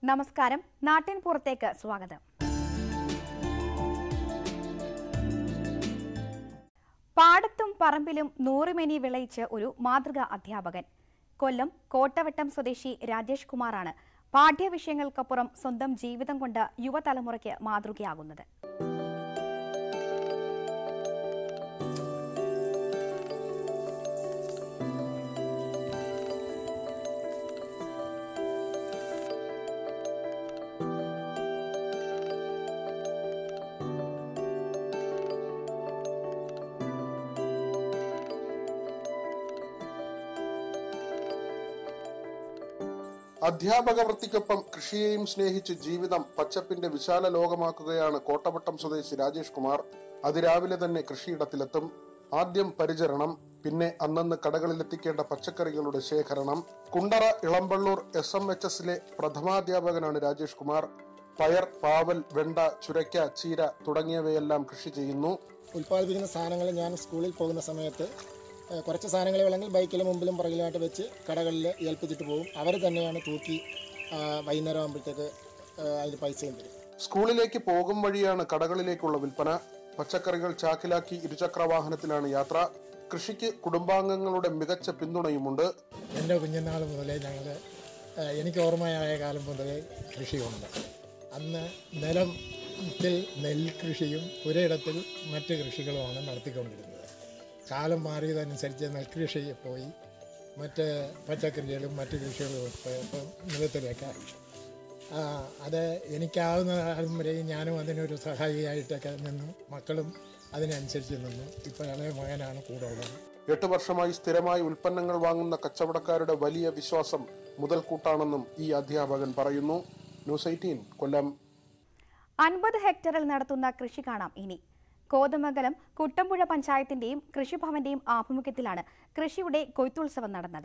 നമസ്കാരം. നാട്ടിൻ പുറത്തേക്ക് സ്വാഗതം. പാടത്തും പറമ്പിലും നൂറുമേനി വിളയിച്ച് ഒരു മാതൃകാ അധ്യാപകൻ. കൊല്ലം കോട്ടവട്ടം സ്വദേശി രാജേഷ് കുമാറാണ് പാഠ്യവിഷയങ്ങൾക്കപ്പുറം സ്വന്തം ജീവിതം കൊണ്ട് യുവതലമുറയ്ക്ക് മാതൃകയാകുന്നത്. അധ്യാപക വൃത്തിക്കൊപ്പം കൃഷിയെയും സ്നേഹിച്ച് ജീവിതം പച്ചപ്പിന്റെ വിശാല ലോകമാക്കുകയാണ് കോട്ടവട്ടം സ്വദേശി രാജേഷ് കുമാർ. അതിരാവിലെ തന്നെ കൃഷിയിടത്തിലെത്തും. ആദ്യം പരിചരണം, പിന്നെ അന്നന്ന് കടകളിലെത്തിക്കേണ്ട പച്ചക്കറികളുടെ ശേഖരണം. കുണ്ടറ ഇളമ്പള്ളൂർ SMHSലെ പ്രഥമാധ്യാപകനാണ് രാജേഷ് കുമാർ. പയർ, പാവൽ, വെണ്ട, ചുരയ്ക്ക, ചീര തുടങ്ങിയവയെല്ലാം കൃഷി ചെയ്യുന്നു. ഉൽപ്പാദിപ്പിക്കുന്ന സാധനങ്ങൾ ഞാൻ സ്കൂളിൽ പോകുന്ന സമയത്ത് കുറച്ച് സാധനങ്ങൾ വേണമെങ്കിൽ ബൈക്കിലും മുമ്പിലും പുറകിലുമായിട്ട് വെച്ച് കടകളിൽ ഏൽപ്പിച്ചിട്ട് പോകും. അവർ തന്നെയാണ് തൂക്കി വൈകുന്നേരം ആകുമ്പോഴത്തേക്ക് അതിന് പൈസയും തരും. സ്കൂളിലേക്ക് പോകും വഴിയാണ് കടകളിലേക്കുള്ള വിൽപ്പന. പച്ചക്കറികൾ ചാക്കിലാക്കി ഇരുചക്ര വാഹനത്തിലാണ് യാത്ര. കൃഷിക്ക് കുടുംബാംഗങ്ങളുടെ മികച്ച പിന്തുണയുമുണ്ട്. എൻ്റെ കുഞ്ഞുനാൾ മുതലേ എനിക്ക് ഓർമ്മയായ കാലം മുതലേ കൃഷിയുണ്ട്. അന്ന് നിലത്തിൽ നെൽകൃഷിയും പുരയിടത്തിൽ മറ്റ് കൃഷികളുമാണ് നടത്തിക്കൊണ്ടിരുന്നത്. കാലം മാറിയതനുസരിച്ച് നെൽകൃഷി പോയി മറ്റ് പച്ചക്കറികളും മറ്റ് കൃഷികളും ഇപ്പം നിലത്തിലേക്കായി. അത് എനിക്കാവുന്ന കാലം വരെയും ഞാനും അതിനൊരു സഹായിയായിട്ടൊക്കെ നിന്നു. മക്കളും അതിനനുസരിച്ച് നിന്നു. ഇപ്പോൾ ഇളയ മകനാണ് കൂടെ ഉള്ളത്. 8 വർഷമായി സ്ഥിരമായി ഉൽപ്പന്നങ്ങൾ വാങ്ങുന്ന കച്ചവടക്കാരുടെ വലിയ വിശ്വാസം മുതൽക്കൂട്ടാണെന്നും ഈ അധ്യാപകൻ പറയുന്നു. ന്യൂസ് 18 കൊല്ലം. 50 ഹെക്ടറിൽ നടത്തുന്ന കൃഷി കാണാം ഇനി. കോതമംഗലം കുട്ടമ്പുഴ പഞ്ചായത്തിന്റെയും കൃഷിഭവന്റെയും ആഭിമുഖ്യത്തിലാണ് കൃഷിയുടെ കൊയ്ത്തുത്സവം നടന്നത്.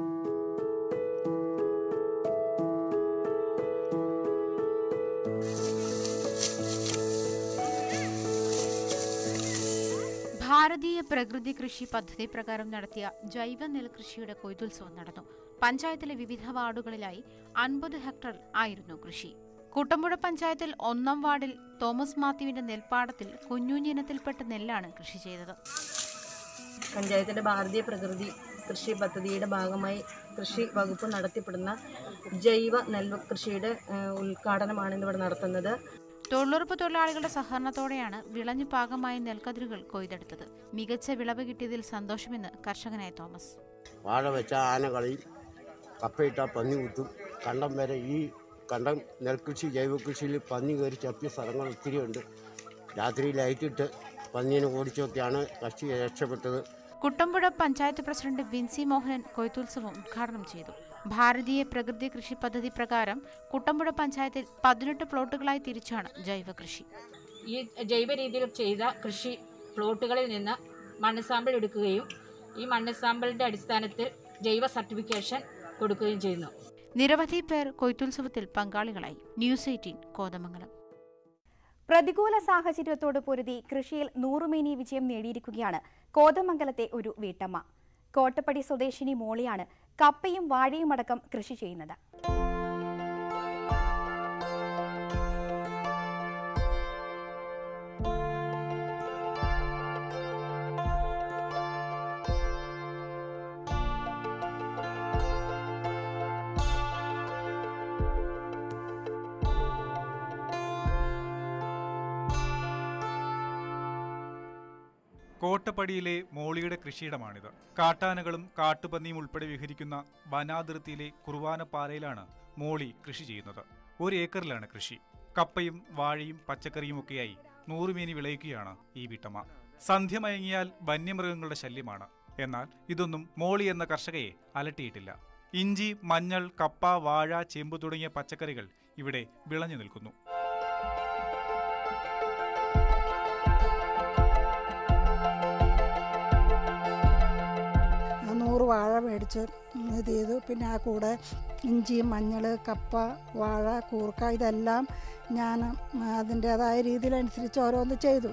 ഭാരതീയ പ്രകൃതി കൃഷി പദ്ധതി പ്രകാരം നടത്തിയ ജൈവ നെൽകൃഷിയുടെ കൊയ്ത്തുത്സവം നടന്നു. പഞ്ചായത്തിലെ വിവിധ വാർഡുകളിലായി 50 ഹെക്ടർ ആയിരുന്നു കൃഷി. കുട്ടമ്പുഴ പഞ്ചായത്തിൽ 1-ാം വാർഡിൽ തോമസ് മാത്യുവിന്റെ നെൽപ്പാടത്തിൽ കുഞ്ഞുഞ്ഞിനത്തിൽപ്പെട്ട നെല്ലാണ് കൃഷി ചെയ്തത്. പഞ്ചായത്തിന്റെ ഭാരതീയ പ്രകൃതി കൃഷി പദ്ധതിയുടെ ഭാഗമായി കൃഷി വകുപ്പ് നടത്തിപ്പെടുന്ന ജൈവ നെൽകൃഷിയുടെ ഉദ്ഘാടനമാണ് ഇവിടെ നടത്തുന്നത്. തൊഴിലുറപ്പ് തൊഴിലാളികളുടെ സഹകരണത്തോടെയാണ് വിളഞ്ഞു പാകമായ നെൽക്കതിരുകൾ കൊയ്തെടുത്തത്. മികച്ച വിളവ് കിട്ടിയതിൽ സന്തോഷമെന്ന് കർഷകനായ തോമസ്. വാഴ വെച്ച ആനകളിൽ കപ്പയിട്ട പന്നി കുത്തും. കണ്ടം വരെ ഈ കണ്ടം നെൽകൃഷി ജൈവകൃഷിയിൽ പന്നി കയറി ചപ്പിയ സ്ഥലങ്ങൾ ഒത്തിരിയുണ്ട്. രാത്രി ലൈറ്റിട്ട് പന്നീനെ ഓടിച്ചൊക്കെയാണ് കൃഷി രക്ഷപ്പെട്ടത്. കുട്ടമ്പുഴ പഞ്ചായത്ത് പ്രസിഡന്റ് വിൻസി മോഹനൻ കൊയ്ത്തുത്സവം ഉദ്ഘാടനം ചെയ്തു. ഭാരതീയ പ്രകൃതി കൃഷി പദ്ധതി പ്രകാരം കുട്ടമ്പുഴ പഞ്ചായത്തിൽ 18 പ്ലോട്ടുകളായി തിരിച്ചാണ് ജൈവ കൃഷി. ഈ ജൈവ രീതിയിൽ ചെയ്ത കൃഷി പ്ലോട്ടുകളിൽ നിന്ന് മണ്ണ് സാമ്പിൾ എടുക്കുകയും ഈ മണ്ണ് സാമ്പിളിന്റെ അടിസ്ഥാനത്തിൽ ജൈവ സർട്ടിഫിക്കേഷൻ കൊടുക്കുകയും ചെയ്യുന്നു. നിരവധി പേർ കൊയ്ത്തുത്സവത്തിൽ പങ്കാളികളായി. ന്യൂസ് 18 കോതമംഗലം. പ്രതികൂല സാഹചര്യത്തോട് പൊരുതി കൃഷിയിൽ നൂറുമേനി വിജയം നേടിയിരിക്കുകയാണ് കോതമംഗലത്തെ ഒരു വീട്ടമ്മ. കോട്ടപ്പടി സ്വദേശിനി മോളിയാണ് കപ്പയും വാഴയും അടക്കം കൃഷി ചെയ്യുന്നത്. കോട്ടപ്പടിയിലെ മോളിയുടെ കൃഷിയിടമാണിത്. കാട്ടാനകളും കാട്ടുപന്നിയും ഉൾപ്പെടെ വിഹരിക്കുന്ന വനാതിർത്തിയിലെ കുർവാനപ്പാറയിലാണ് മോളി കൃഷി ചെയ്യുന്നത്. 1 ഏക്കറിലാണ് കൃഷി. കപ്പയും വാഴയും പച്ചക്കറിയുമൊക്കെയായി നൂറുമേനി വിളയിക്കുകയാണ് ഈ വീട്ടമ്മ. സന്ധ്യ മയങ്ങിയാൽ വന്യമൃഗങ്ങളുടെ ശല്യമാണ്. എന്നാൽ ഇതൊന്നും മോളി എന്ന കർഷകയെ അലട്ടിയിട്ടില്ല. ഇഞ്ചി, മഞ്ഞൾ, കപ്പ, വാഴ, ചേമ്പ് തുടങ്ങിയ പച്ചക്കറികൾ ഇവിടെ വിളഞ്ഞു നിൽക്കുന്നു. 100 വാഴ മേടിച്ച് ഇത് ചെയ്തു. പിന്നെ ആ കൂടെ ഇഞ്ചി, മഞ്ഞൾ, കപ്പ, വാഴ, കൂർക്ക ഇതെല്ലാം ഞാൻ അതിൻ്റേതായ രീതിയിലനുസരിച്ച് ഓരോന്ന് ചെയ്തു.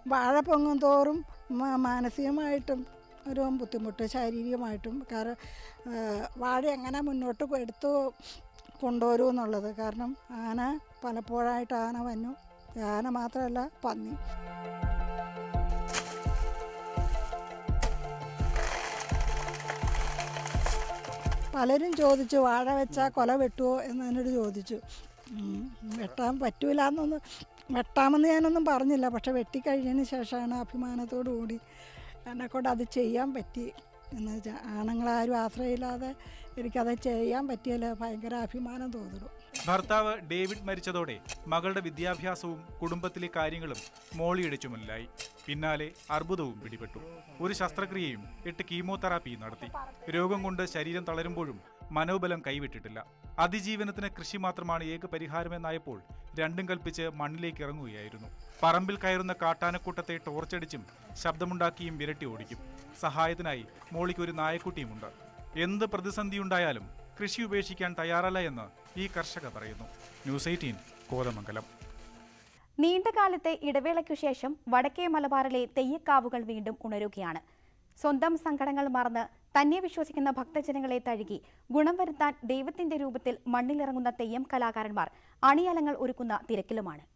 വാഴ പൊങ്ങും തോറും മാനസികമായിട്ടും ഒരു ബുദ്ധിമുട്ട്, ശാരീരികമായിട്ടും. കാരണം വാഴ എങ്ങനെ മുന്നോട്ട് എടുത്തു കൊണ്ടുവരും എന്നുള്ളത്. കാരണം ആന പലപ്പോഴായിട്ട് ആന വന്നു, ആന മാത്രമല്ല പന്നി. പലരും ചോദിച്ചു വാഴ വെച്ചാൽ കൊല വെട്ടുമോ എന്ന് എന്നോട് ചോദിച്ചു. വെട്ടാൻ പറ്റൂല എന്നൊന്നും, വെട്ടാമെന്ന് ഞാനൊന്നും പറഞ്ഞില്ല. പക്ഷെ വെട്ടിക്കഴിഞ്ഞതിന് ശേഷമാണ് അഭിമാനത്തോടു കൂടി എന്നെക്കൊണ്ട് അത് ചെയ്യാൻ പറ്റി. എന്ന് വെച്ചാൽ ആണുങ്ങളാരും ആശ്രയമില്ലാതെ എനിക്കത് ചെയ്യാൻ പറ്റിയല്ലോ, ഭയങ്കര അഭിമാനം തോന്നുന്നു. ഭർത്താവ് ഡേവിഡ് മരിച്ചതോടെ മകളുടെ വിദ്യാഭ്യാസവും കുടുംബത്തിലെ കാര്യങ്ങളും മോളിയുടെ ചുമലിലായി. പിന്നാലെ അർബുദവും പിടിപെട്ടു. ഒരു ശസ്ത്രക്രിയയും 8 കീമോതെറാപ്പിയും നടത്തി. രോഗം കൊണ്ട് ശരീരം തളരുമ്പോഴും മനോബലം കൈവിട്ടിട്ടില്ല. അതിജീവനത്തിന് കൃഷി മാത്രമാണ് ഏക പരിഹാരമെന്നായപ്പോൾ രണ്ടും കൽപ്പിച്ച് മണ്ണിലേക്ക് ഇറങ്ങുകയായിരുന്നു. പറമ്പിൽ കയറുന്ന കാട്ടാനക്കൂട്ടത്തെ ടോർച്ചടിച്ചും ശബ്ദമുണ്ടാക്കിയും വിരട്ടി ഓടിക്കും. സഹായത്തിനായി മോളിക്കൊരു നായക്കുട്ടിയുമുണ്ട്. എന്ത് പ്രതിസന്ധിയുണ്ടായാലും കൃഷി ഉപേക്ഷിക്കാൻ തയ്യാറല്ല എന്ന് ഈ കർഷക പറയുന്നു. ന്യൂസ് 18 കോതമംഗലം. നീണ്ടകാലത്തെ ഇടവേളയ്ക്കു ശേഷം വടക്കേ മലബാറിലെ തെയ്യക്കാവുകൾ വീണ്ടും ഉണരുകയാണ്. സ്വന്തം സങ്കടങ്ങൾ മറന്ന് തന്നെ വിശ്വസിക്കുന്ന ഭക്തജനങ്ങളെ തഴുകി ഗുണം വരുത്താൻ ദൈവത്തിന്റെ രൂപത്തിൽ മണ്ണിലിറങ്ങുന്ന തെയ്യം കലാകാരന്മാർ അണിയലങ്ങൾ ഒരുക്കുന്ന തിരക്കിലുമാണ്.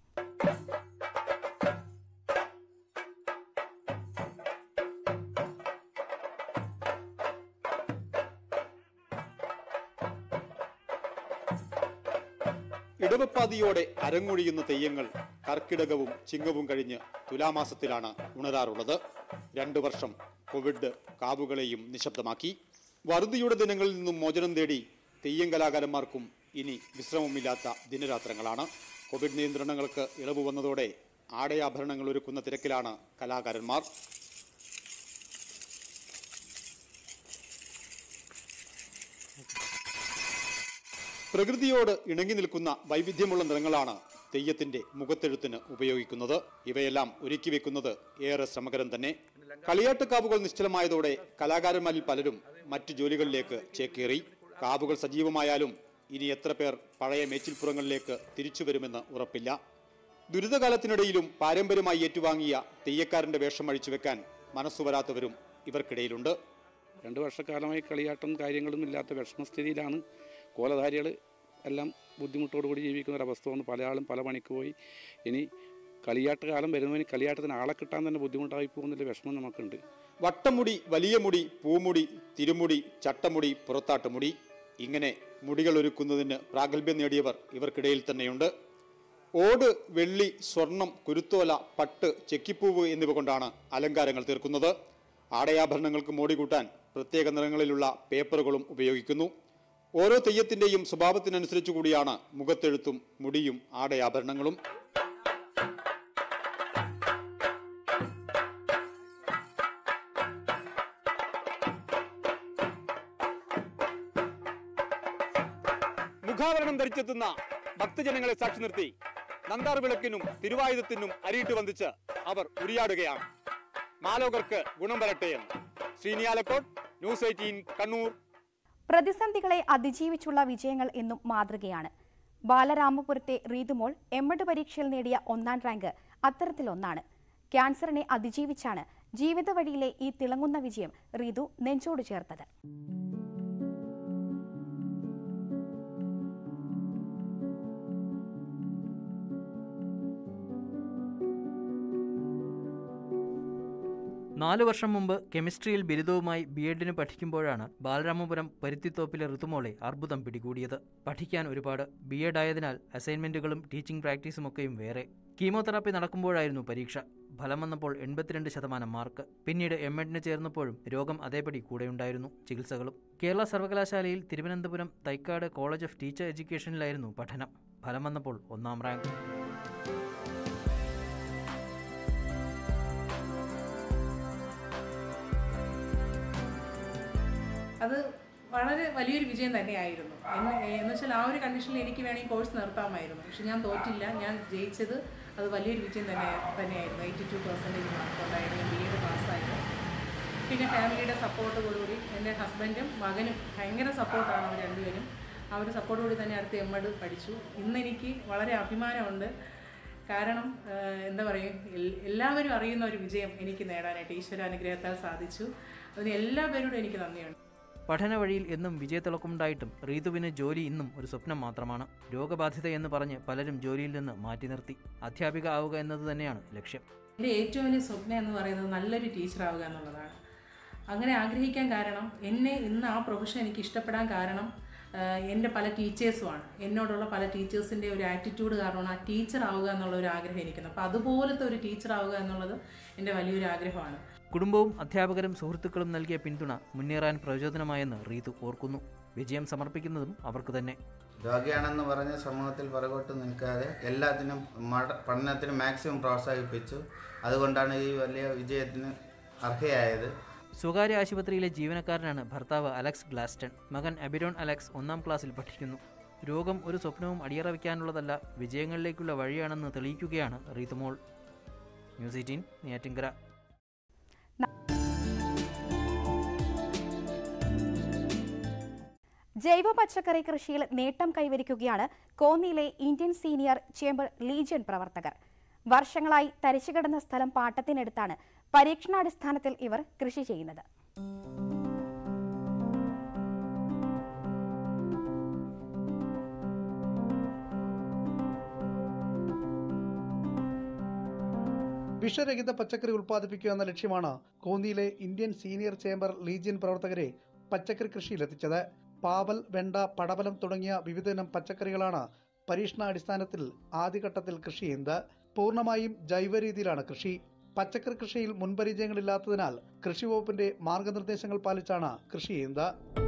ഇടവപ്പാതിയോടെ അരങ്ങൊഴിയുന്ന തെയ്യങ്ങൾ കർക്കിടകവും ചിങ്ങവും കഴിഞ്ഞ് തുലാമാസത്തിലാണ് ഉണരാറുള്ളത്. 2 വർഷം കോവിഡ് കാവുകളെയും നിശബ്ദമാക്കി. വറുതിയുടെ ദിനങ്ങളിൽ നിന്നും മോചനം തേടി തെയ്യം കലാകാരന്മാർക്കും ഇനി വിശ്രമമില്ലാത്ത ദിനരാത്രങ്ങളാണ്. കോവിഡ് നിയന്ത്രണങ്ങൾക്ക് ഇളവ് വന്നതോടെ ആടയാഭരണങ്ങൾ ഒരുക്കുന്ന തിരക്കിലാണ് കലാകാരന്മാർ. പ്രകൃതിയോട് ഇണങ്ങി നിൽക്കുന്ന വൈവിധ്യമുള്ള നിറങ്ങളാണ് തെയ്യത്തിന്റെ മുഖത്തെഴുത്തിന് ഉപയോഗിക്കുന്നത്. ഇവയെല്ലാം ഒരുക്കി വെക്കുന്നത് ഏറെ ശ്രമകരം തന്നെ. കളിയാട്ടുകാവുകൾ നിശ്ചലമായതോടെ കലാകാരന്മാരിൽ പലരും മറ്റു ജോലികളിലേക്ക് ചേക്കേറി. കാവുകൾ സജീവമായാലും ഇനി എത്ര പേർ പഴയ മേച്ചിൽപ്പുറങ്ങളിലേക്ക് തിരിച്ചു വരുമെന്ന് ഉറപ്പില്ല. ദുരിതകാലത്തിനിടയിലും പാരമ്പര്യമായി ഏറ്റുവാങ്ങിയ തെയ്യക്കാരന്റെ വേഷം അഴിച്ചു വെക്കാൻ മനസ്സുവരാത്തവരും ഇവർക്കിടയിലുണ്ട്. 2 വർഷക്കാലമായി കളിയാട്ടം കാര്യങ്ങളും ഇല്ലാത്ത വിഷമസ്ഥിതിയിലാണ് കോലധാരികൾ എല്ലാം ബുദ്ധിമുട്ടോടുകൂടി ജീവിക്കുന്ന ഒരവസ്ഥ വന്ന് പല ആളും പല പണിക്ക് പോയി. ഇനി കളിയാട്ട് കാലം വരുന്നതിന് കളിയാട്ടത്തിന് ആളെ കിട്ടാൻ തന്നെ ബുദ്ധിമുട്ടായി പോകുന്നതിൻ്റെ വിഷമം നമുക്കുണ്ട്. വട്ടമുടി, വലിയ മുടി, പൂമുടി, തിരുമുടി, ചട്ടമുടി, പുറത്താട്ടുമുടി, ഇങ്ങനെ മുടികൾ ഒരുക്കുന്നതിന് പ്രാഗൽഭ്യം നേടിയവർ ഇവർക്കിടയിൽ തന്നെയുണ്ട്. ഓട്, വെള്ളി, സ്വർണം, കുരുത്തോല, പട്ട്, ചെക്കിപ്പൂവ് എന്നിവ കൊണ്ടാണ് അലങ്കാരങ്ങൾ തീർക്കുന്നത്. ആടയാഭരണങ്ങൾക്ക് മോടി കൂട്ടാൻ പ്രത്യേക നിറങ്ങളിലുള്ള പേപ്പറുകളും ഉപയോഗിക്കുന്നു. ഓരോ തെയ്യത്തിന്റെയും സ്വഭാവത്തിനനുസരിച്ചു കൂടിയാണ് മുഖത്തെഴുത്തും മുടിയും ആടയാഭരണങ്ങളും. മുഖാവരണം ധരിച്ചെത്തുന്ന ഭക്തജനങ്ങളെ സാക്ഷി നിർത്തി നന്ദാർ വിളക്കിനും തിരുവായുധത്തിനും അരിയിട്ട് വന്ദിച്ച് അവർ ഉരിയാടുകയാണ്. മാലോകർക്ക് ഗുണം വരട്ടെ എന്ന്. ശ്രീനിയാലക്കോട്ട്, ന്യൂസ് 18 കണ്ണൂർ. പ്രതിസന്ധികളെ അതിജീവിച്ചുള്ള വിജയങ്ങൾ എന്നും മാതൃകയാണ്. ബാലരാമപുരത്തെ റീതുമോൾ എമ്മഡ് പരീക്ഷയിൽ നേടിയ 1ാം റാങ്ക് അത്തരത്തിലൊന്നാണ്. ക്യാൻസറിനെ അതിജീവിച്ചാണ് ജീവിത വഴിയിലെ ഈ തിളങ്ങുന്ന വിജയം റീതു നെഞ്ചോട് ചേർത്തത്. നാലു വർഷം മുമ്പ് കെമിസ്ട്രിയിൽ ബിരുദവുമായി BEdന് പഠിക്കുമ്പോഴാണ് ബാലരാമപുരം പരുത്തിത്തോപ്പിലെ ഋതുമോളെ അർബുദം പിടികൂടിയത്. പഠിക്കാൻ ഒരുപാട്. BEd ആയതിനാൽ അസൈൻമെന്റുകളും ടീച്ചിങ് പ്രാക്ടീസുമൊക്കെയും വേറെ. കീമോതെറാപ്പി നടക്കുമ്പോഴായിരുന്നു പരീക്ഷ. ഫലം വന്നപ്പോൾ 82% മാർക്ക്. പിന്നീട് MEdന് ചേർന്നപ്പോഴും രോഗം അതേപടി കൂടെയുണ്ടായിരുന്നു. ചികിത്സകളും. കേരള സർവകലാശാലയിൽ Thiruvananthapuram Thycaud college of teacher എഡ്യൂക്കേഷനിലായിരുന്നു പഠനം. ഫലം വന്നപ്പോൾ 1ാം റാങ്ക്. അത് വളരെ വലിയൊരു വിജയം തന്നെയായിരുന്നു. എന്ന് വെച്ചാൽ ആ ഒരു കണ്ടീഷനിൽ എനിക്ക് വേണമെങ്കിൽ കോഴ്സ് നിർത്താമായിരുന്നു. പക്ഷെ ഞാൻ തോറ്റില്ല. ഞാൻ ജയിച്ചത് അത് വലിയൊരു വിജയം തന്നെയായിരുന്നു. 82% മാർക്കുണ്ടായിരുന്നു. BEd പാസ്സായത്. പിന്നെ ഫാമിലിയുടെ സപ്പോർട്ടോടുകൂടി എൻ്റെ ഹസ്ബൻഡും മകനും ഭയങ്കര സപ്പോർട്ടാണ്. അവർ രണ്ടുപേരും. ആ ഒരു സപ്പോർട്ടോടുകൂടി തന്നെ അടുത്ത് MEd പഠിച്ചു. ഇന്നെനിക്ക് വളരെ അഭിമാനമുണ്ട്. കാരണം എന്താ പറയുക, എല്ലാവരും അറിയുന്ന ഒരു വിജയം എനിക്ക് നേടാനായിട്ട് ഈശ്വരാനുഗ്രഹത്താൽ സാധിച്ചു. അതിന് എല്ലാവരോടും എനിക്ക് നന്ദിയുണ്ട്. പഠന വഴിയിൽ എന്നും വിജയത്തിളക്കമുണ്ടായിട്ടും റീതുവിന് ജോലി ഇന്നും ഒരു സ്വപ്നം മാത്രമാണ്. രോഗബാധിതയെന്ന് പറഞ്ഞ് പലരും ജോലിയിൽ നിന്ന് മാറ്റി നിർത്തി. അധ്യാപിക ആവുക എന്നത് തന്നെയാണ് ലക്ഷ്യം. എൻ്റെ ഏറ്റവും വലിയ സ്വപ്നം എന്ന് പറയുന്നത് നല്ലൊരു ടീച്ചറാവുക എന്നുള്ളതാണ്. അങ്ങനെ ആഗ്രഹിക്കാൻ കാരണം, എന്നെ ഇന്ന് ആ പ്രൊഫഷൻ എനിക്ക് ഇഷ്ടപ്പെടാൻ കാരണം എൻ്റെ പല ടീച്ചേഴ്സുമാണ്. എന്നോടുള്ള പല ടീച്ചേഴ്സിൻ്റെ ഒരു ആറ്റിറ്റ്യൂഡ് കാരണമാണ് ആ ടീച്ചർ ആവുക എന്നുള്ള ഒരു ആഗ്രഹം എനിക്കുന്നത്. അപ്പോൾ അതുപോലത്തെ ഒരു ടീച്ചർ ആവുക എന്നുള്ളത് എൻ്റെ വലിയൊരു ആഗ്രഹമാണ്. കുടുംബവും അധ്യാപകരും സുഹൃത്തുക്കളും നൽകിയ പിന്തുണ മുന്നേറാൻ പ്രചോദനമായെന്ന് റീതു ഓർക്കുന്നു. വിജയം സമർപ്പിക്കുന്നതും അവർക്ക് തന്നെ. രോഗിയാണെന്ന് പറഞ്ഞ് സമൂഹത്തിൽ പുറകോട്ട് നിൽക്കാതെ എല്ലാത്തിനും പഠനത്തിന് മാക്സിമം പ്രോത്സാഹിപ്പിച്ചു. അതുകൊണ്ടാണ് ഈ വലിയ വിജയത്തിന് അർഹയായത്. സ്വകാര്യ ആശുപത്രിയിലെ ജീവനക്കാരനാണ് ഭർത്താവ് അലക്സ് ഗ്ലാസ്റ്റൺ. മകൻ അബിരോൺ അലക്സ് 1ാം ക്ലാസ്സിൽ പഠിക്കുന്നു. രോഗം ഒരു സ്വപ്നവും അടിയറ വയ്ക്കാനുള്ളതല്ല, വിജയങ്ങളിലേക്കുള്ള വഴിയാണെന്ന് തെളിയിക്കുകയാണ് റീതുമോൾ. ന്യൂസ് 18 നെയ്യാറ്റിൻകര. ജൈവ പച്ചക്കറി കൃഷിയിൽ നേട്ടം കൈവരിക്കുകയാണ് കോന്നിയിലെ ഇന്ത്യൻ സീനിയർ ചേംബർ ലീജിയൻ പ്രവർത്തകർ. വർഷങ്ങളായി തരിച്ചുകിടന്ന സ്ഥലം പാട്ടത്തിനെടുത്താണ് പരീക്ഷണാടിസ്ഥാനത്തിൽ ഇവർ കൃഷി ചെയ്യുന്നത്. വിഷരഹിത പച്ചക്കറി ഉൽപ്പാദിപ്പിക്കുക എന്ന ലക്ഷ്യമാണ് കോന്നിയിലെ ഇന്ത്യൻ സീനിയർ ചേംബർ ലീജിയൻ പ്രവർത്തകരെ പച്ചക്കറി കൃഷിയിലെത്തിച്ചത്. പാവൽ, വെണ്ട, പടവലം തുടങ്ങിയ വിവിധയിനം പച്ചക്കറികളാണ് പരീക്ഷണാടിസ്ഥാനത്തിൽ ആദ്യഘട്ടത്തിൽ കൃഷി ചെയ്യുന്നത്. പൂർണ്ണമായും ജൈവ രീതിയിലാണ് കൃഷി. പച്ചക്കറി കൃഷിയിൽ മുൻപരിചയങ്ങളില്ലാത്തതിനാൽ കൃഷി വകുപ്പിന്റെ മാർഗനിർദ്ദേശങ്ങൾ പാലിച്ചാണ് കൃഷി ചെയ്യുന്നത്.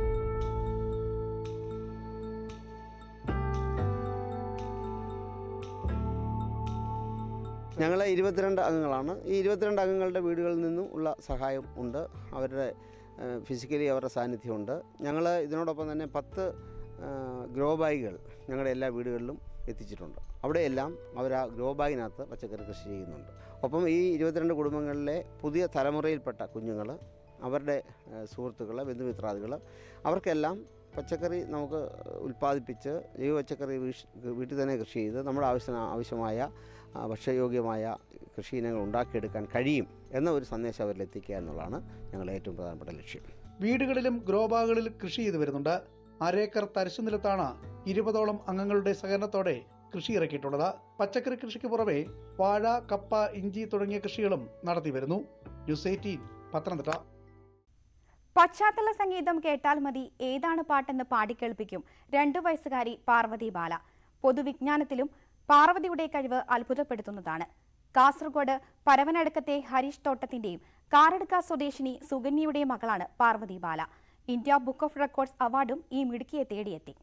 ഞങ്ങൾ 22 അംഗങ്ങളാണ്. ഈ 22 അംഗങ്ങളുടെ വീടുകളിൽ നിന്നും ഉള്ള സഹായം ഉണ്ട്. അവരുടെ ഫിസിക്കലി അവരുടെ സാന്നിധ്യമുണ്ട്. ഞങ്ങൾ ഇതിനോടൊപ്പം തന്നെ 10 ഗ്രോ ബാഗുകൾ ഞങ്ങളുടെ എല്ലാ വീടുകളിലും എത്തിച്ചിട്ടുണ്ട്. അവിടെയെല്ലാം അവർ ആ ഗ്രോ ബാഗിനകത്ത് പച്ചക്കറി കൃഷി ചെയ്യുന്നുണ്ട്. ഒപ്പം ഈ 22 കുടുംബങ്ങളിലെ പുതിയ തലമുറയിൽപ്പെട്ട കുഞ്ഞുങ്ങൾ, അവരുടെ സുഹൃത്തുക്കൾ, ബന്ധുമിത്രാദികൾ, അവർക്കെല്ലാം പച്ചക്കറി നമുക്ക് ഉൽപ്പാദിപ്പിച്ച് ജൈവ പച്ചക്കറി വീട്ടിൽ തന്നെ കൃഷി ചെയ്ത് നമ്മുടെ ആവശ്യമായ ഭക്ഷ്യയോഗ്യമായ കൃഷി ഇനങ്ങൾ ഉണ്ടാക്കിയെടുക്കാൻ കഴിയും എന്ന ഒരു സന്ദേശം അവരിൽ എത്തിക്കുക എന്നുള്ളതാണ് ഞങ്ങളുടെ ഏറ്റവും പ്രധാനപ്പെട്ട ലക്ഷ്യം. വീടുകളിലും ഗ്രോ ബാഗുകളിൽ കൃഷി ചെയ്തു വരുന്നുണ്ട്. അരേക്കർ തരിശു നിലത്താണ് 20ഓളം അംഗങ്ങളുടെ സഹകരണത്തോടെ കൃഷി ഇറക്കിയിട്ടുള്ളത്. പച്ചക്കറി കൃഷിക്ക് പുറമെ വാഴ, കപ്പ, ഇഞ്ചി തുടങ്ങിയ കൃഷികളും നടത്തി വരുന്നു. ന്യൂസ് 18 പത്തനംതിട്ട. പശ്ചാത്തല സംഗീതം കേട്ടാൽ മതി ഏതാണ് പാട്ടെന്ന് പാടിക്കേൾപ്പിക്കും 2 വയസ്സുകാരി പാർവതി ബാല. പൊതുവിജ്ഞാനത്തിലും പാർവതിയുടെ കഴിവ് അത്ഭുതപ്പെടുത്തുന്നതാണ്. കാസർഗോഡ് പരവനടുക്കത്തെ ഹരീഷ് തോട്ടത്തിന്റെയും കാറടുക്ക സ്വദേശിനി സുകന്യയുടെയും മകളാണ് Parvathy Bala. India book of records അവാർഡും ഈ മിടുക്കിയെ തേടിയെത്തി.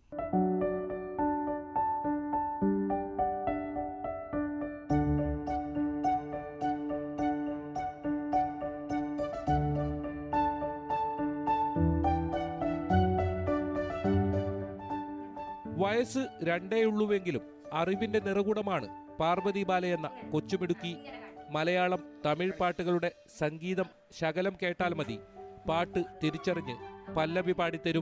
വയസ്സ് 2 അറിവിന്റെ നിറകുടമാണ് പാർവതി ബാലയെന്ന കൊച്ചുമിടുക്കി. മലയാളം, തമിഴ് പാട്ടുകളുടെ സംഗീതം ശകലം കേട്ടാൽ മതി പാട്ട് തിരിച്ചറിഞ്ഞ് പല്ലവി പാടിത്തരും.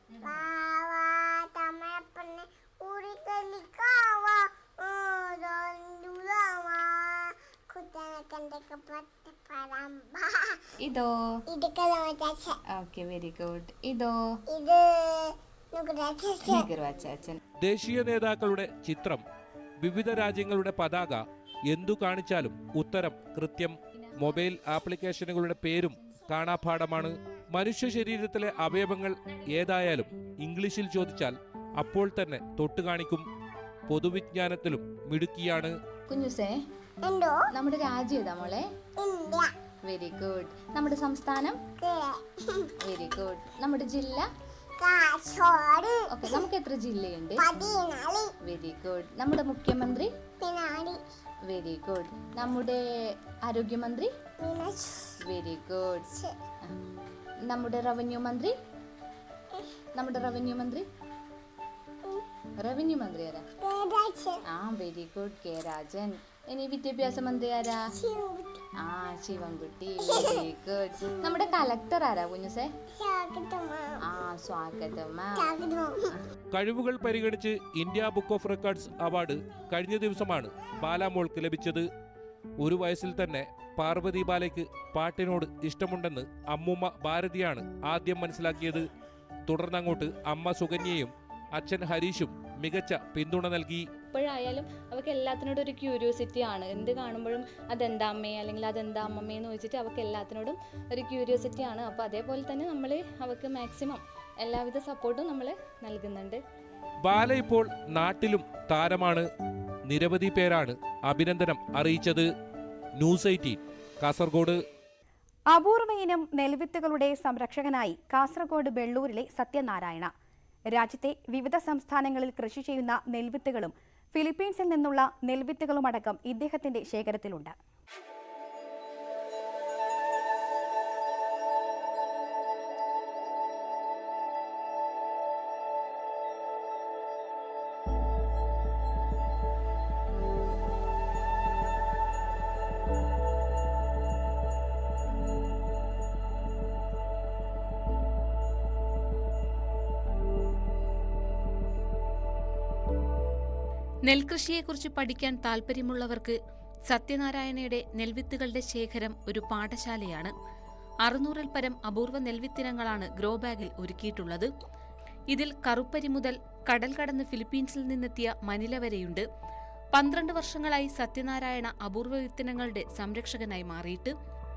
ഇതോ ഓക്കെ, വെരി ഗുഡ്. ഇതോ ദേശീയ നേതാക്കളുടെ ചിത്രം, വിവിധ രാജ്യങ്ങളുടെ പതാക, എന്തു കാണിച്ചാലും ഉത്തരം കൃത്യം. മൊബൈൽ ആപ്ലിക്കേഷനുകളുടെ പേരും കാണാപാഠമാണ്. മനുഷ്യ ശരീരത്തിലെ അവയവങ്ങൾ ഏതായാലും ഇംഗ്ലീഷിൽ ചോദിച്ചാൽ അപ്പോൾ തന്നെ തൊട്ടു കാണിക്കും. പൊതുവിജ്ഞാനത്തിലും മിടുക്കിയാണ്. കുഞ്ഞുസേ, നമ്മുടെ രാജ്യം ഏതാ മോളെ? Very good. നമ്മുടെ സംസ്ഥാനം? Very good. നമ്മുടെ ജില്ല? ഓക്കെ, നമുക്ക് എത്ര ജില്ലയുണ്ട്? Very good. നമ്മുടെ മുഖ്യമന്ത്രി? Very good. നമ്മുടെ ആരോഗ്യമന്ത്രി? Very good. നമ്മുടെ റവന്യൂ മന്ത്രി? റവന്യൂ മന്ത്രി ആരാ? Very good, K Rajan. ഇനി വിദ്യാഭ്യാസ മന്ത്രി ആരാ? ആ, ശിവൻകുട്ടി. Very good. നമ്മുടെ കളക്ടർ ആരാ കുഞ്ഞുസേ? ആ, സ്വാഗതം. കഴിവുകൾ പരിഗണിച്ച് India book of records award കഴിഞ്ഞ ദിവസമാണ് ബാലാമോൾക്ക് ലഭിച്ചത്. 1 വയസ്സിൽ തന്നെ പാർവതി ബാലയ്ക്ക് പാട്ടിനോട് ഇഷ്ടമുണ്ടെന്ന് അമ്മൂമ്മ ഭാരതിയാണ് ആദ്യം മനസ്സിലാക്കിയത്. തുടർന്നങ്ങോട്ട് അമ്മ സുകന്യയും അച്ഛൻ ഹരീഷും മികച്ച പിന്തുണ നൽകി. ഇപ്പോഴായാലും അവർക്ക് എല്ലാത്തിനോടും ഒരു ക്യൂരിയോസിറ്റി ആണ്. എന്ത് കാണുമ്പോഴും അതെന്താ അമ്മേ അല്ലെങ്കിൽ അതെന്താ അമ്മമ്മേ എന്ന് ചോദിച്ചിട്ട് അവർക്ക് എല്ലാത്തിനോടും ഒരു ക്യൂരിയോസിറ്റി ആണ്. അപ്പോൾ അതേപോലെ തന്നെ നമ്മൾ അവർക്ക് മാക്സിമം എല്ലാവിധ സപ്പോർട്ടും നമ്മൾ നൽകുന്നുണ്ട്. ബാല ഇപ്പോൾ നാട്ടിലും താരമാണ്. നിരവധി പേരാണ് അഭിനന്ദനം അറിയിച്ചത്. ന്യൂസ് 18 കാസർഗോഡ്. അപൂർവ ഇനം നെൽവിത്തുകളുടെ സംരക്ഷകനായി കാസർഗോഡ് ബെള്ളൂരിലെ സത്യനാരായണ. രാജ്യത്തെ വിവിധ സംസ്ഥാനങ്ങളിൽ കൃഷി ചെയ്യുന്ന നെൽവിത്തുകളും ഫിലിപ്പീൻസിൽ നിന്നുള്ള നെൽവിത്തുകളുമടക്കം ഇദ്ദേഹത്തിന്റെ ശേഖരത്തിലുണ്ട്. നെൽകൃഷിയെക്കുറിച്ച് പഠിക്കാൻ താൽപ്പര്യമുള്ളവർക്ക് സത്യനാരായണയുടെ നെൽവിത്തുകളുടെ ശേഖരം ഒരു പാഠശാലയാണ്. 600-ൽ പരം അപൂർവ നെൽവിത്തിനങ്ങളാണ് ഗ്രോ ബാഗിൽ ഒരുക്കിയിട്ടുള്ളത്. ഇതിൽ കറുപ്പരി മുതൽ കടൽ കടന്ന് ഫിലിപ്പീൻസിൽ നിന്നെത്തിയ മനില വരെയുണ്ട്. 12 വർഷങ്ങളായി സത്യനാരായണ അപൂർവ വിത്തിനങ്ങളുടെ സംരക്ഷകനായി മാറിയിട്ട്.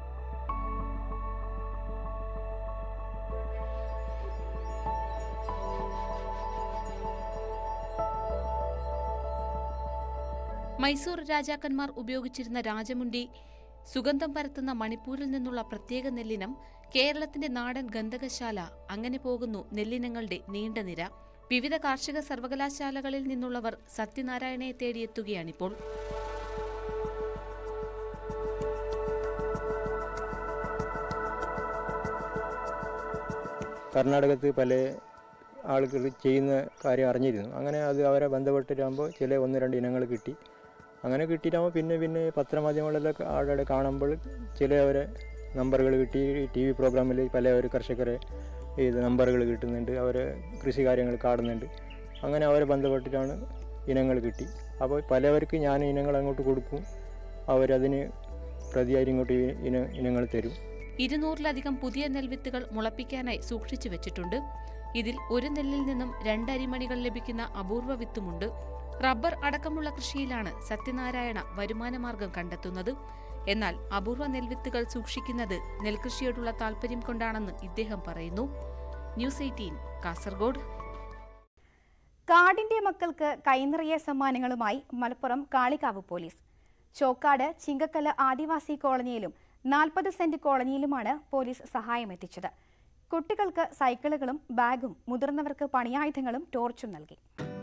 മൈസൂർ രാജാക്കന്മാർ ഉപയോഗിച്ചിരുന്ന രാജമുണ്ടി, സുഗന്ധം പരത്തുന്ന മണിപ്പൂരിൽ നിന്നുള്ള പ്രത്യേക നെല്ലിനം, കേരളത്തിന്റെ നാടൻ ഗന്ധകശാല, അങ്ങനെ പോകുന്നു നെല്ലിനങ്ങളുടെ നീണ്ട നിര. വിവിധ കാർഷിക സർവകലാശാലകളിൽ നിന്നുള്ളവർ സത്യനാരായണയെ തേടിയെത്തുകയാണിപ്പോൾ. കർണാടകത്തിൽ പല ആളുകൾ ചെയ്യുന്ന കാര്യം അറിഞ്ഞിരുന്നു. അങ്ങനെ അത് അവരെ ബന്ധപ്പെട്ടിട്ടാകുമ്പോൾ ചില 1-2 ഇനങ്ങൾ കിട്ടി. അങ്ങനെ കിട്ടിയിട്ടാകുമ്പോൾ പിന്നെ പത്രമാധ്യമങ്ങളിലൊക്കെ ആളുടെ കാണുമ്പോൾ ചിലവരെ നമ്പറുകൾ കിട്ടി. TV പ്രോഗ്രാമിൽ പല കർഷകരെ നമ്പറുകൾ കിട്ടുന്നുണ്ട്, അവരെ കൃഷി കാര്യങ്ങൾ കാണുന്നുണ്ട്. അങ്ങനെ അവരെ ബന്ധപ്പെട്ടിട്ടാണ് ഇനങ്ങൾ കിട്ടി. അപ്പോൾ പലവർക്ക് ഞാൻ ഇനങ്ങൾ അങ്ങോട്ട് കൊടുക്കും, അവരതിന് പ്രതിയായി ഇങ്ങോട്ട് ഇനങ്ങൾ തരും. 200-ലധികം പുതിയ നെൽവിത്തുകൾ മുളപ്പിക്കാനായി സൂക്ഷിച്ചു വെച്ചിട്ടുണ്ട്. ഇതിൽ ഒരു നെല്ലിൽ നിന്നും 2 അരിമണികൾ ലഭിക്കുന്ന അപൂർവ വിത്തുമുണ്ട്. റബ്ബർ അടക്കമുള്ള കൃഷിയിലാണ് സത്യനാരായണ വരുമാനമാർഗം കണ്ടെത്തുന്നത്. എന്നാൽ അപൂർവ നെൽവിത്തുകൾ സൂക്ഷിക്കുന്നത് നെൽകൃഷിയോടുള്ള താൽപര്യം കൊണ്ടാണെന്ന് ഇദ്ദേഹം പറയുന്നു. ന്യൂസ് 18 കാസർഗോഡ്. കാടിന്റെ മക്കൾക്ക് കൈനിറയ സമ്മാനങ്ങളുമായി മലപ്പുറം കാളികാവ് പോലീസ്. ചോക്കാട് ചിങ്കക്കല്ല് ആദിവാസി കോളനിയിലും 40 സെന്റ് കോളനിയിലുമാണ് പോലീസ് സഹായമെത്തിച്ചത്. കുട്ടികൾക്ക് സൈക്കിളുകളും ബാഗും മുതിർന്നവർക്ക് പണിയായുധങ്ങളും ടോർച്ചും നൽകി.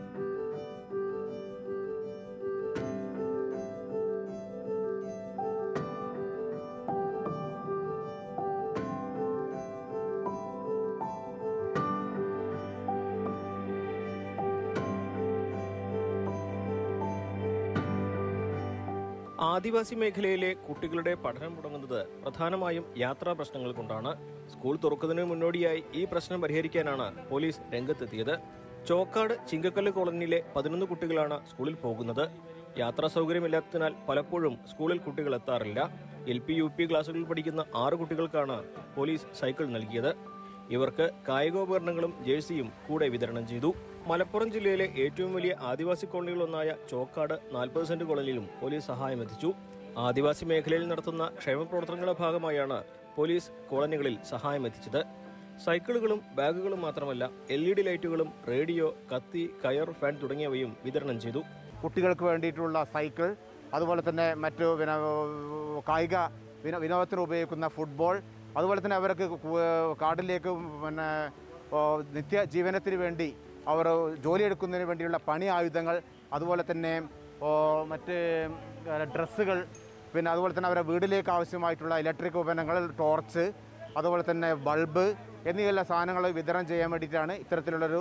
ആദിവാസി മേഖലയിലെ കുട്ടികളുടെ പഠനം മുടങ്ങുന്നത് പ്രധാനമായും യാത്രാ പ്രശ്നങ്ങൾ കൊണ്ടാണ്. സ്കൂൾ തുറക്കുന്നതിന് മുന്നോടിയായി ഈ പ്രശ്നം പരിഹരിക്കാനാണ് പോലീസ് രംഗത്തെത്തിയത്. ചോക്കാട് ചിങ്കക്കല്ല് കോളനിയിലെ 11 കുട്ടികളാണ് സ്കൂളിൽ പോകുന്നത്. യാത്രാ സൗകര്യമില്ലാത്തതിനാൽ പലപ്പോഴും സ്കൂളിൽ കുട്ടികൾ എത്താറില്ല. LP UP ക്ലാസുകളിൽ പഠിക്കുന്ന 6 കുട്ടികൾക്കാണ് പോലീസ് സൈക്കിൾ നൽകിയത്. ഇവർക്ക് കായികോപകരണങ്ങളും ജേഴ്സിയും കൂടെ വിതരണം ചെയ്തു. മലപ്പുറം ജില്ലയിലെ ഏറ്റവും വലിയ ആദിവാസി കോളനികളൊന്നായ ചോക്കാട് 40 സെന്റ് കോളനിയിലും പോലീസ് സഹായമെത്തിച്ചു. ആദിവാസി മേഖലയിൽ നടത്തുന്ന ക്ഷേമപ്രവർത്തനങ്ങളുടെ ഭാഗമായാണ് പോലീസ് കോളനികളിൽ സഹായമെത്തിച്ചത്. സൈക്കിളുകളും ബാഗുകളും മാത്രമല്ല LED ലൈറ്റുകളും റേഡിയോ, കത്തി, കയർ, ഫാൻ തുടങ്ങിയവയും വിതരണം ചെയ്തു. കുട്ടികൾക്ക് വേണ്ടിയിട്ടുള്ള സൈക്കിൾ, അതുപോലെ തന്നെ മറ്റു കായിക വിനോദത്തിന് ഉപയോഗിക്കുന്ന ഫുട്ബോൾ, അതുപോലെ തന്നെ അവർക്ക് കാടിലേക്ക് നിത്യജീവനത്തിന് വേണ്ടി അവർ ജോലിയെടുക്കുന്നതിന് വേണ്ടിയുള്ള പണി ആയുധങ്ങൾ, അതുപോലെ തന്നെ മറ്റ് ഡ്രസ്സുകൾ, പിന്നെ അതുപോലെ തന്നെ അവരുടെ വീട്ടിലേക്ക് ആവശ്യമായിട്ടുള്ള ഇലക്ട്രിക് ഉപകരണങ്ങൾ, ടോർച്ച്, അതുപോലെ തന്നെ ബൾബ് എന്നിവയുള്ള സാധനങ്ങൾ വിതരണം ചെയ്യാൻ വേണ്ടിയിട്ടാണ് ഇത്തരത്തിലുള്ളൊരു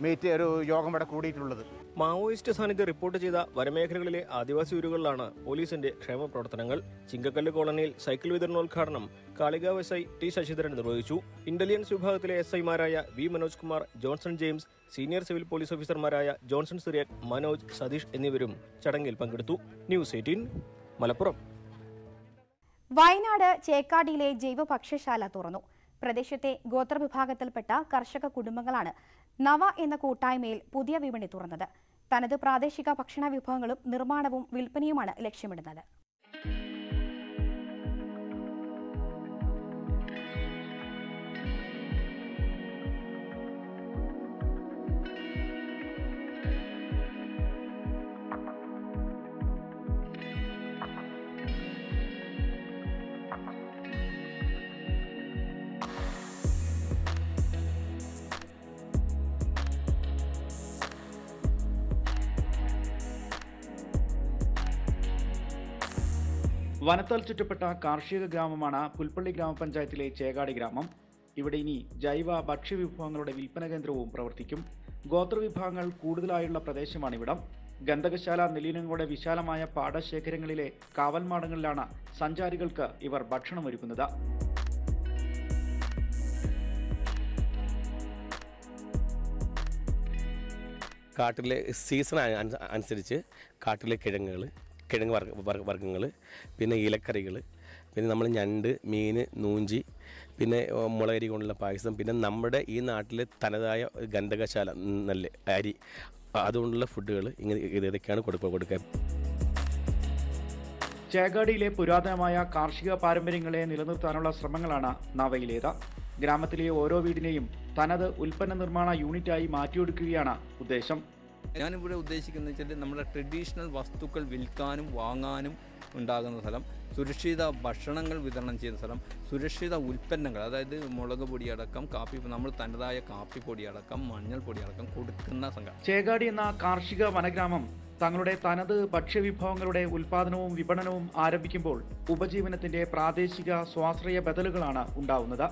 ഒരു യോഗം ഇവിടെ കൂടിയിട്ടുള്ളത്. മാവോയിസ്റ്റ് സാന്നിധ്യം റിപ്പോർട്ട് ചെയ്ത വനമേഖലകളിലെ ആദിവാസി ഊരുകളിലാണ് പോലീസിന്റെ ക്ഷേമ പ്രവർത്തനങ്ങൾ. ചിങ്കക്കല്ല് കോളനിയിൽ സൈക്കിൾ വിതരണോദ്ഘാടനം Kalikavu S I T Sasidharan നിർവഹിച്ചു. ഇന്റലിജൻസ് വിഭാഗത്തിലെ SI-മാരായ V Manoj Kumar, Johnson James, senior civil police ഓഫീസർമാരായ ജോൺസൺ സിറിയക്, മനോജ്, സതീഷ് എന്നിവരും ചടങ്ങിൽ പങ്കെടുത്തു. ന്യൂസ് 18 മലപ്പുറം. വയനാട് ചേക്കാടിയിലെ ജൈവ ഭക്ഷ്യശാല തുറന്നു. പ്രദേശത്തെ ഗോത്രവിഭാഗത്തിൽപ്പെട്ട കർഷക കുടുംബങ്ങളാണ് നവ എന്ന കൂട്ടായ്മയിൽ പുതിയ വിപണി തുറന്നത്. തനത് പ്രാദേശിക ഭക്ഷണ വിഭവങ്ങളും നിർമ്മാണവും വിൽപ്പനയുമാണ് ലക്ഷ്യമിടുന്നത്. വനത്താൽ ചുറ്റപ്പെട്ട കാർഷിക ഗ്രാമമാണ് പുൽപ്പള്ളി ഗ്രാമപഞ്ചായത്തിലെ ചേകാടി ഗ്രാമം. ഇവിടെ ഇനി ജൈവ ഭക്ഷ്യവിഭവങ്ങളുടെ വിൽപ്പന കേന്ദ്രവും പ്രവർത്തിക്കും. ഗോത്രവിഭാഗങ്ങൾ കൂടുതലായുള്ള പ്രദേശമാണിവിടം. ഗന്ധകശാല നെല്ലിനങ്ങളുടെ വിശാലമായ പാടശേഖരങ്ങളിലെ കാവൽമാടങ്ങളിലാണ് സഞ്ചാരികൾക്ക് ഇവർ ഭക്ഷണമൊരുക്കുന്നത്. കാട്ടിലെ സീസൺ അനുസരിച്ച് കാട്ടിലെ കിഴങ്ങ് വർഗ്ഗങ്ങൾ, പിന്നെ ഇലക്കറികൾ, പിന്നെ നമ്മൾ ഞണ്ട്, മീൻ, നൂഞ്ചി, പിന്നെ മുളകരി കൊണ്ടുള്ള പായസം, പിന്നെ നമ്മുടെ ഈ നാട്ടിലെ തനതായ ഗന്ധകശാല നെല്ല്, അരി, അതുകൊണ്ടുള്ള ഫുഡുകൾ ഇതൊക്കെയാണ് കൊടുക്കുക. ചേകാടിയിലെ പുരാതനമായ കാർഷിക പാരമ്പര്യങ്ങളെ നിലനിർത്താനുള്ള ശ്രമങ്ങളാണ് നവയിലേത്. ഗ്രാമത്തിലെ ഓരോ വീടിനെയും തനത് ഉൽപ്പന്ന നിർമ്മാണ യൂണിറ്റായി മാറ്റിയെടുക്കുകയാണ് ഉദ്ദേശം. ഞാനിവിടെ ഉദ്ദേശിക്കുന്നത് വെച്ചാൽ നമ്മുടെ ട്രഡീഷണൽ വസ്തുക്കൾ വിൽക്കാനും വാങ്ങാനും ഉണ്ടാകുന്ന സ്ഥലം, സുരക്ഷിത ഭക്ഷണങ്ങൾ വിതരണം ചെയ്യുന്ന സ്ഥലം, സുരക്ഷിത ഉൽപ്പന്നങ്ങൾ, അതായത് മുളക് പൊടിയടക്കം, നമ്മൾ തനതായ കാപ്പിപ്പൊടിയടക്കം, മഞ്ഞൾപ്പൊടിയടക്കം കൊടുക്കുന്ന സംഘം. ചേകാടി എന്ന കാർഷിക വനഗ്രാമം തങ്ങളുടെ തനത് ഭക്ഷ്യവിഭവങ്ങളുടെ ഉൽപാദനവും വിപണനവും ആരംഭിക്കുമ്പോൾ ഉപജീവനത്തിന്റെ പ്രാദേശിക സ്വാശ്രയ ബദലുകളാണ് ഉണ്ടാവുന്നത്.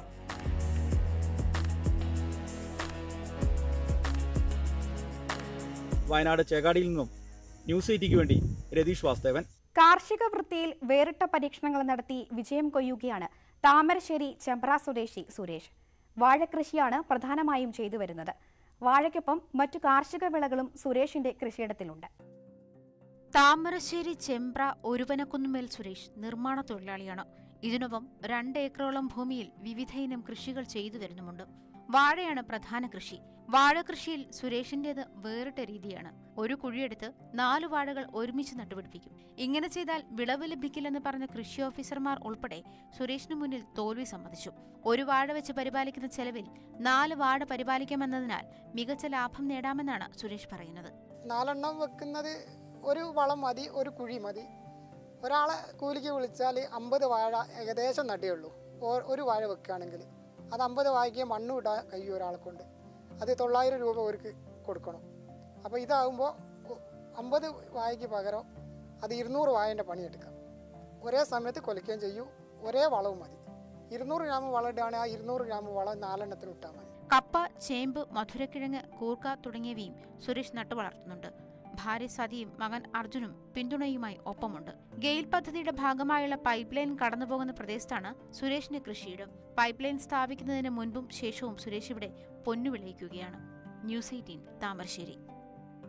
വയനാട് ചേകാടിയിൽ നിന്നും ന്യൂസ് 18 വേണ്ടി രതീഷ് വാസ്തവൻ. കാർഷിക വൃത്തിയിൽ വേറിട്ട പരീക്ഷണങ്ങൾ നടത്തി വിജയം കൊയ്യുകയാണ് താമരശ്ശേരി ചെമ്പ്ര സ്വദേശി സുരേഷ്. വാഴകൃഷിയാണ് പ്രധാനമായും ചെയ്തു വരുന്നത്. വാഴയ്ക്കൊപ്പം മറ്റു കാർഷിക വിളകളും സുരേഷിന്റെ കൃഷിയിടത്തിലുണ്ട്. താമരശ്ശേരി ചെമ്പ്ര ഒരുവനക്കുന്നുമേൽ സുരേഷ് നിർമ്മാണ തൊഴിലാളിയാണ്. ഇതിനൊപ്പം 2 ഏക്കറോളം ഭൂമിയിൽ വിവിധ ഇനം കൃഷികൾ ചെയ്തു വരുന്നുമുണ്ട്. വാഴയാണ് പ്രധാന കൃഷി. വാഴകൃഷിയിൽ സുരേഷിന്റേത് വേറിട്ട രീതിയാണ്. ഒരു കുഴിയെടുത്ത് 4 വാഴകൾ ഒരുമിച്ച് നട്ടുപിടിപ്പിക്കും. ഇങ്ങനെ ചെയ്താൽ വിളവ് ലഭിക്കില്ലെന്ന് പറഞ്ഞ കൃഷി ഓഫീസർമാർ ഉൾപ്പെടെ സുരേഷിന് മുന്നിൽ തോൽവി സമ്മതിച്ചു. ഒരു വാഴ വെച്ച് പരിപാലിക്കുന്ന ചെലവിൽ 4 വാഴ പരിപാലിക്കാമെന്നതിനാൽ മികച്ച ലാഭം നേടാമെന്നാണ് സുരേഷ് പറയുന്നത്. 4 എണ്ണം വെക്കുന്നത് ഒരു വളം മതി, ഒരു കുഴി മതി. ഒരാളെ കൂലിക്ക് വിളിച്ചാൽ 50 വാഴ ഏകദേശം നടുകയുള്ളൂ. ഒരു വാഴ വെക്കുകയാണെങ്കിൽ അത് 50 വാഴയ്ക്ക് മണ്ണും ഇടാൻ കഴിയും ഒരാളെ കൊണ്ട്. അത് 900 രൂപ അവർക്ക് കൊടുക്കണം. അപ്പോൾ ഇതാകുമ്പോൾ 50 വാഴയ്ക്ക് പകരം അത് 200 വാഴേൻ്റെ പണിയെടുക്കാം. ഒരേ സമയത്ത് കൊലയ്ക്കുകയും ചെയ്യും. ഒരേ വളവും മതി. 200 ഗ്രാം വളം ഇടുകയാണെങ്കിൽ ആ 200 ഗ്രാം വളം 4 എണ്ണത്തിന് ഇട്ടാൽ മതി. കപ്പ, ചേമ്പ്, മധുരക്കിഴങ്ങ്, കൂർക്ക തുടങ്ങിയവയും സുരേഷ് നട്ടുവളർത്തുന്നുണ്ട്. ഭാര്യ സതിയും മകൻ അർജുനും പിന്തുണയുമായി ഒപ്പമുണ്ട്. ഗെയിൽ പദ്ധതിയുടെ ഭാഗമായുള്ള പൈപ്പ് ലൈൻ കടന്നുപോകുന്ന പ്രദേശത്താണ് സുരേഷിന്റെ കൃഷിയിടം. പൈപ്പ് ലൈൻ സ്ഥാപിക്കുന്നതിന് മുൻപും ശേഷവും സുരേഷ് ഇവിടെ പൊന്നുവിളയിക്കുകയാണ്. ന്യൂസ് 18 താമരശ്ശേരി.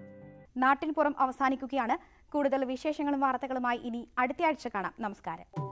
നാട്ടിൻപുറം അവസാനിക്കുകയാണ്. കൂടുതൽ വിശേഷങ്ങളും വാർത്തകളുമായി ഇനി അടുത്തയാഴ്ച കാണാം. നമസ്കാരം.